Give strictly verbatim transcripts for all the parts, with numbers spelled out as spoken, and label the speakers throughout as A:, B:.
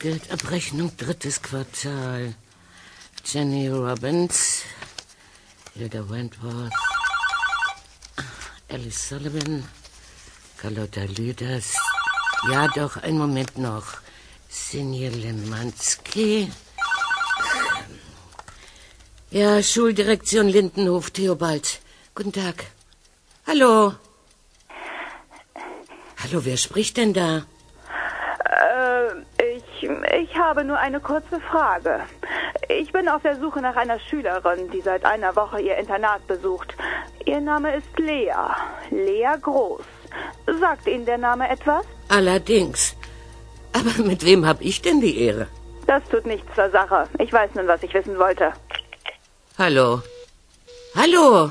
A: Schulgeldabrechnung, drittes Quartal. Jenny Robbins, Hilda Wentworth, Alice Sullivan, Carlotta Lüders. Ja, doch, einen Moment noch. Sinje Lemanski. Ja, Schuldirektion Lindenhof, Theobald. Guten Tag. Hallo. Hallo, wer spricht denn da?
B: Äh, ich, ich habe nur eine kurze Frage. Ich bin auf der Suche nach einer Schülerin, die seit einer Woche ihr Internat besucht. Ihr Name ist Lea. Lea Groß. Sagt Ihnen der Name etwas?
A: Allerdings. Aber mit wem habe ich denn die Ehre?
B: Das tut nichts zur Sache. Ich weiß nun, was ich wissen wollte.
A: Hallo. Hallo.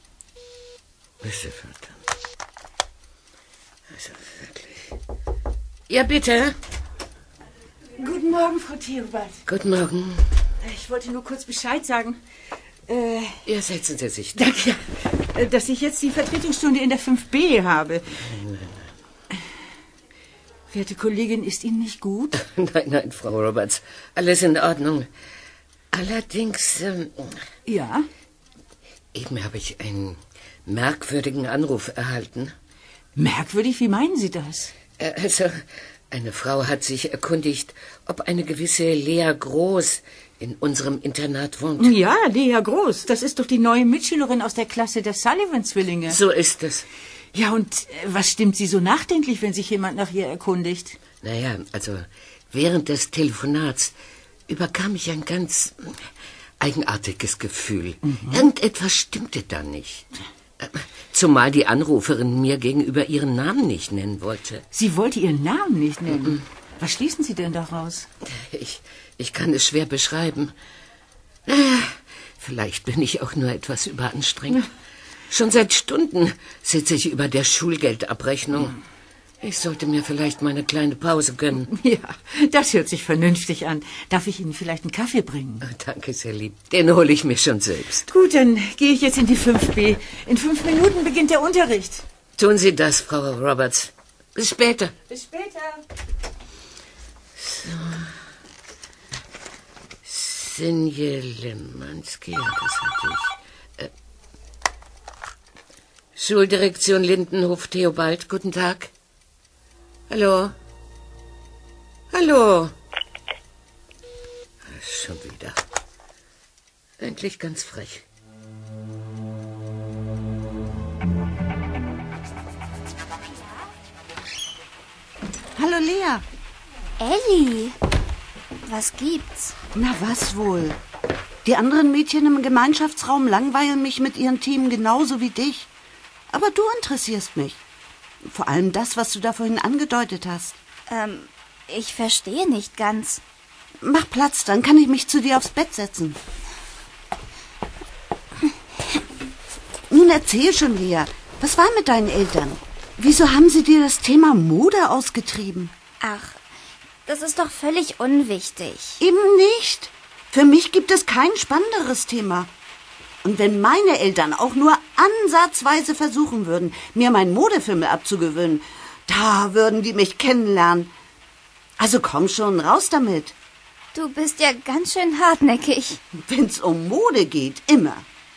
A: Also wirklich. Ja, bitte.
C: Guten Morgen, Frau Theobald.
A: Guten Morgen.
C: Ich wollte nur kurz Bescheid sagen. Äh,
A: ja, setzen Sie sich.
C: Danke. Dass ich jetzt die Vertretungsstunde in der fünf b habe.
A: Nein, nein.
C: Werte Kollegin, ist Ihnen nicht gut?
A: Nein, nein, Frau Roberts. Alles in Ordnung. Allerdings... Ähm,
C: ja?
A: Eben habe ich einen merkwürdigen Anruf erhalten.
C: Merkwürdig? Wie meinen Sie das?
A: Äh, also, eine Frau hat sich erkundigt, ob eine gewisse Lea Groß in unserem Internat wohnt.
C: Ja, Lea Groß. Das ist doch die neue Mitschülerin aus der Klasse der Sullivan-Zwillinge.
A: So ist es.
C: Ja, und was stimmt Sie so nachdenklich, wenn sich jemand nach ihr erkundigt?
A: Naja, also während des Telefonats überkam ich ein ganz eigenartiges Gefühl. Mhm. Irgendetwas stimmte da nicht. Zumal die Anruferin mir gegenüber ihren Namen nicht nennen wollte.
C: Sie wollte ihren Namen nicht nennen? Mhm. Was schließen Sie denn daraus?
A: Ich, ich kann es schwer beschreiben. Naja, vielleicht bin ich auch nur etwas überanstrengt. Ja. Schon seit Stunden sitze ich über der Schulgeldabrechnung. Ich sollte mir vielleicht mal eine kleine Pause gönnen.
C: Ja, das hört sich vernünftig an. Darf ich Ihnen vielleicht einen Kaffee bringen?
A: Oh, danke, sehr lieb. Den hole ich mir schon selbst.
C: Gut, dann gehe ich jetzt in die fünf b. In fünf Minuten beginnt der Unterricht.
A: Tun Sie das, Frau Roberts. Bis später.
C: Bis später.
A: So. Sinje Lemanski, ja, das hatte ich. Äh, Schuldirektion Lindenhof, Theobald, guten Tag. Hallo? Hallo? Schon wieder. Endlich ganz frech.
D: Hallo, Lea.
E: Elli, was gibt's?
D: Na, was wohl? Die anderen Mädchen im Gemeinschaftsraum langweilen mich mit ihren Themen genauso wie dich. Aber du interessierst mich. Vor allem das, was du da vorhin angedeutet hast.
E: Ähm, ich verstehe nicht ganz.
D: Mach Platz, dann kann ich mich zu dir aufs Bett setzen. Nun erzähl schon, Lea. Was war mit deinen Eltern? Wieso haben sie dir das Thema Mode ausgetrieben?
E: Ach, das ist doch völlig unwichtig.
D: Eben nicht. Für mich gibt es kein spannenderes Thema. Und wenn meine Eltern auch nur ansatzweise versuchen würden, mir meinen Modefimmel abzugewöhnen, da würden die mich kennenlernen. Also komm schon, raus damit.
E: Du bist ja ganz schön hartnäckig.
D: Wenn's um Mode geht, immer.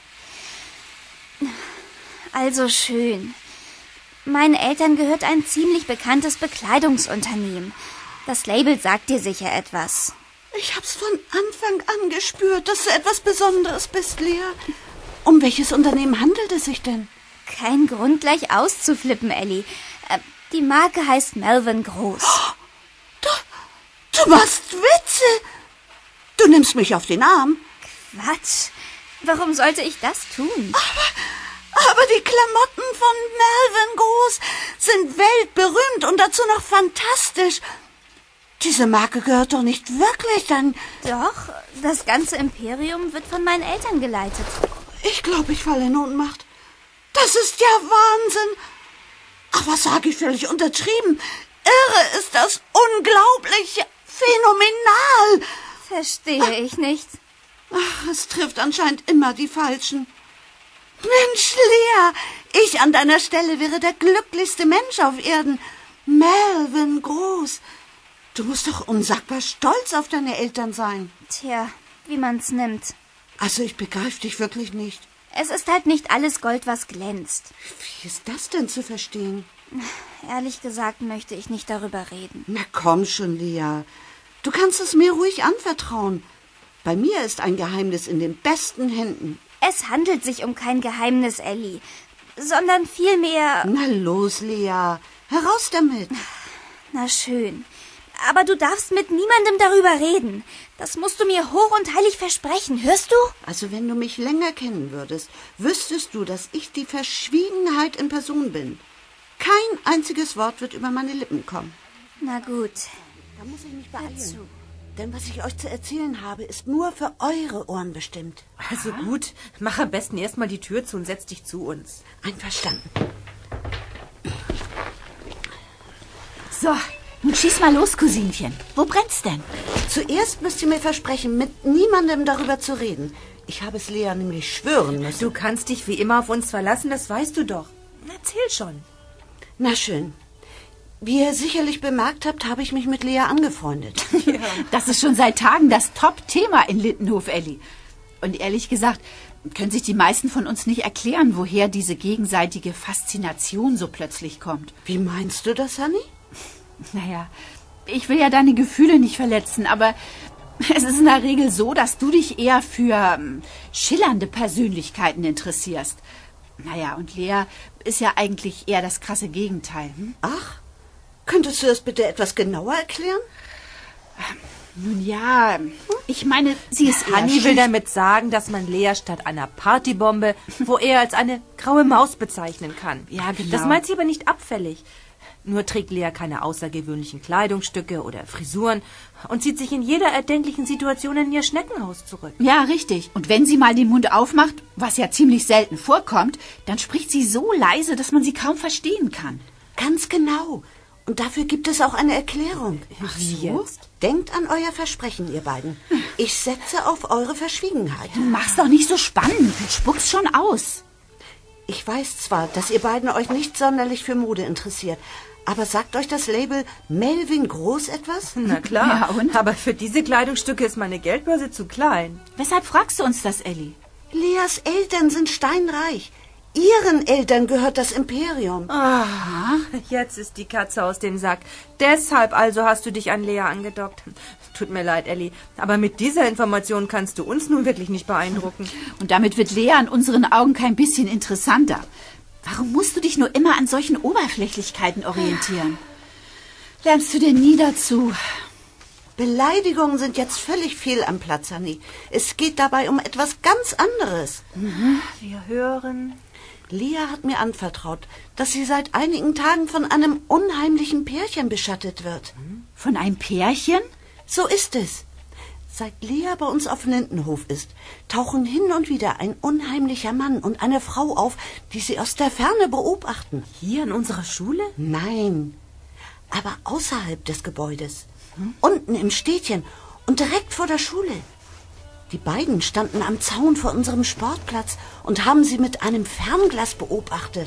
E: Also schön. Meinen Eltern gehört ein ziemlich bekanntes Bekleidungsunternehmen. Das Label sagt dir sicher etwas.
D: Ich hab's von Anfang an gespürt, dass du etwas Besonderes bist, Lea. Um welches Unternehmen handelt es sich denn?
E: Kein Grund, gleich auszuflippen, Elli. Äh, die Marke heißt Melvin Groß.
D: Oh, du, du machst Witze. Du nimmst mich auf den Arm.
E: Quatsch. Warum sollte ich das tun?
D: Aber, aber die Klamotten von Melvin Groß sind weltberühmt und dazu noch fantastisch. Diese Marke gehört doch nicht wirklich dann...
E: Doch, das ganze Imperium wird von meinen Eltern geleitet.
D: Ich glaube, ich falle in Ohnmacht. Das ist ja Wahnsinn. Ach, was sage ich, völlig untertrieben. Irre ist das, unglaublich, phänomenal.
E: Verstehe ich nicht.
D: Ach, es trifft anscheinend immer die Falschen. Mensch, Lea, ich an deiner Stelle wäre der glücklichste Mensch auf Erden. Melvin Groß. Du musst doch unsagbar stolz auf deine Eltern sein.
E: Tja, wie man's nimmt.
D: Also ich begreife dich wirklich nicht.
E: Es ist halt nicht alles Gold, was glänzt.
D: Wie ist das denn zu verstehen?
E: Ehrlich gesagt möchte ich nicht darüber reden.
D: Na komm schon, Lea. Du kannst es mir ruhig anvertrauen. Bei mir ist ein Geheimnis in den besten Händen.
E: Es handelt sich um kein Geheimnis, Ellie, sondern vielmehr...
D: Na los, Lea. Heraus damit.
E: Na schön. Aber du darfst mit niemandem darüber reden. Das musst du mir hoch und heilig versprechen, hörst du?
D: Also wenn du mich länger kennen würdest, wüsstest du, dass ich die Verschwiegenheit in Person bin. Kein einziges Wort wird über meine Lippen kommen.
E: Na gut.
D: Da muss ich mich beeilen. Denn was ich euch zu erzählen habe, ist nur für eure Ohren bestimmt.
F: Also gut, mach am besten erstmal die Tür zu und setz dich zu uns.
D: Einverstanden.
C: So, nun schieß mal los, Cousinchen. Wo brennt's denn?
D: Zuerst müsst ihr mir versprechen, mit niemandem darüber zu reden. Ich habe es Lea nämlich schwören müssen.
F: Du kannst dich wie immer auf uns verlassen, das weißt du doch. Erzähl schon.
D: Na schön. Wie ihr sicherlich bemerkt habt, habe ich mich mit Lea angefreundet.
C: Ja. Das ist schon seit Tagen das Top-Thema in Lindenhof, Ellie. Und ehrlich gesagt, können sich die meisten von uns nicht erklären, woher diese gegenseitige Faszination so plötzlich kommt.
D: Wie meinst du das, Hanni?
C: Naja, ich will ja deine Gefühle nicht verletzen, aber es ist in der Regel so, dass du dich eher für ähm, schillernde Persönlichkeiten interessierst. Naja, und Lea ist ja eigentlich eher das krasse Gegenteil. Hm?
D: Ach, könntest du das bitte etwas genauer erklären?
C: Nun ja, ich meine, sie ist eher
F: Hanni will
C: schüch-
F: damit sagen, dass man Lea statt einer Partybombe wo er als eine graue Maus bezeichnen kann.
C: Ja, genau.
F: Das meint sie aber nicht abfällig. Nur trägt Lea keine außergewöhnlichen Kleidungsstücke oder Frisuren und zieht sich in jeder erdenklichen Situation in ihr Schneckenhaus zurück.
C: Ja, richtig. Und wenn sie mal den Mund aufmacht, was ja ziemlich selten vorkommt, dann spricht sie so leise, dass man sie kaum verstehen kann.
D: Ganz genau. Und dafür gibt es auch eine Erklärung.
C: Ach
F: Wie
C: so?
F: jetzt?
D: Denkt an euer Versprechen, ihr beiden. Ich setze auf eure Verschwiegenheit.
C: Du machst doch nicht so spannend. Du spuckst schon aus.
D: Ich weiß zwar, dass ihr beiden euch nicht sonderlich für Mode interessiert, aber sagt euch das Label Melvin Groß etwas?
F: Na klar,
C: Ja, und?
F: aber für diese Kleidungsstücke ist meine Geldbörse zu klein.
C: Weshalb fragst du uns das, Ellie?
D: Leas Eltern sind steinreich. Ihren Eltern gehört das Imperium.
F: Ah, jetzt ist die Katze aus dem Sack. Deshalb also hast du dich an Lea angedockt. Tut mir leid, Ellie, aber mit dieser Information kannst du uns nun wirklich nicht beeindrucken.
C: Und damit wird Lea in unseren Augen kein bisschen interessanter. Warum musst du dich nur immer an solchen Oberflächlichkeiten orientieren? Lernst du denn nie dazu?
D: Beleidigungen sind jetzt völlig fehl am Platz, Hanni. Es geht dabei um etwas ganz anderes.
F: Wir hören...
D: Lea hat mir anvertraut, dass sie seit einigen Tagen von einem unheimlichen Pärchen beschattet wird.
C: Von einem Pärchen?
D: So ist es. Seit Lea bei uns auf Lindenhof ist, tauchen hin und wieder ein unheimlicher Mann und eine Frau auf, die sie aus der Ferne beobachten.
F: Hier in unserer Schule?
D: Nein, aber außerhalb des Gebäudes. Unten im Städtchen und direkt vor der Schule. Die beiden standen am Zaun vor unserem Sportplatz und haben sie mit einem Fernglas beobachtet.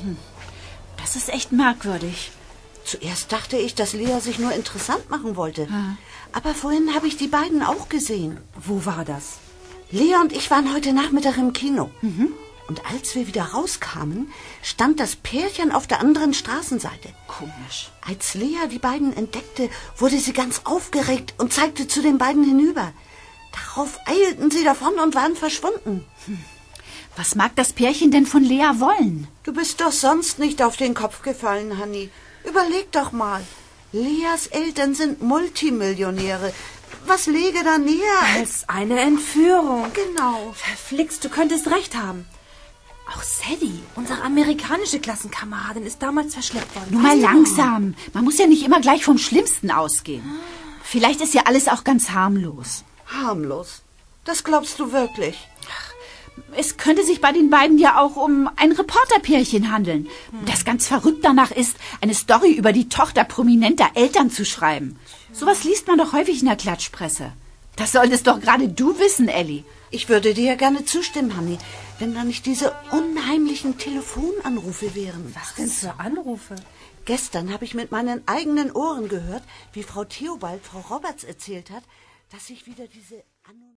C: Das ist echt merkwürdig.
D: Zuerst dachte ich, dass Lea sich nur interessant machen wollte. Aber vorhin habe ich die beiden auch gesehen.
F: Wo war das?
D: Lea und ich waren heute Nachmittag im Kino. Und als wir wieder rauskamen, stand das Pärchen auf der anderen Straßenseite.
C: Komisch.
D: Als Lea die beiden entdeckte, wurde sie ganz aufgeregt und zeigte zu den beiden hinüber. Darauf eilten sie davon und waren verschwunden.
C: Was mag das Pärchen denn von Lea wollen?
D: Du bist doch sonst nicht auf den Kopf gefallen, Hanni. Überleg doch mal. Leas Eltern sind Multimillionäre. Was läge da näher als...
F: Als eine Entführung.
D: Genau.
F: Verflixt, du könntest recht haben. Auch Sally, unsere amerikanische Klassenkameradin, ist damals verschleppt worden.
C: Nur mal langsam. Man muss ja nicht immer gleich vom Schlimmsten ausgehen. Vielleicht ist ja alles auch ganz harmlos.
D: Harmlos. Das glaubst du wirklich?
C: Es könnte sich bei den beiden ja auch um ein Reporterpärchen handeln, das ganz verrückt danach ist, eine Story über die Tochter prominenter Eltern zu schreiben. Sowas liest man doch häufig in der Klatschpresse. Das solltest doch gerade du wissen, Elli.
D: Ich würde dir ja gerne zustimmen, Hanni, wenn da nicht diese unheimlichen Telefonanrufe wären.
F: Was denn für Anrufe?
D: Gestern habe ich mit meinen eigenen Ohren gehört, wie Frau Theobald Frau Roberts erzählt hat, dass sich wieder diese